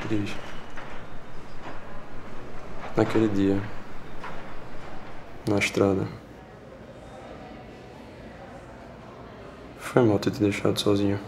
Diz. Naquele dia, na estrada, foi mal ter te deixado sozinho.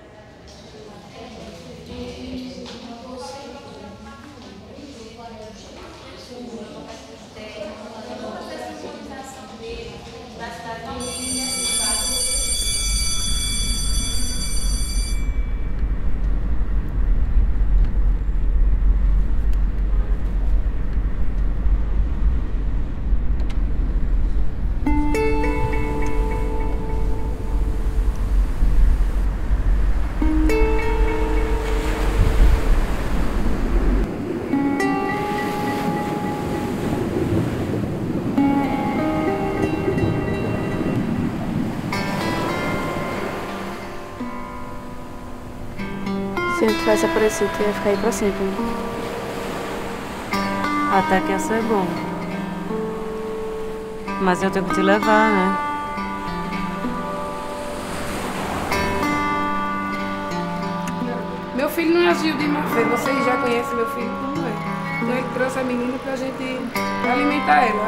Se eu tivesse aparecido, tu ia ficar aí pra sempre. Até que ia ser bom. Mas eu tenho que te levar, né? Meu filho não é Gil de má fé, vocês já conhecem meu filho como é. Então ele trouxe a menina pra gente alimentar ela.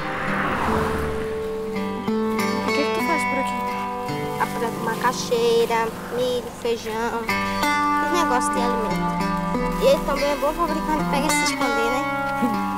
O que tu faz por aqui? Aprendo macaxeira, milho, feijão, esse negócio de alimento. E ele também é bom fabricante, pega e se esconder, né?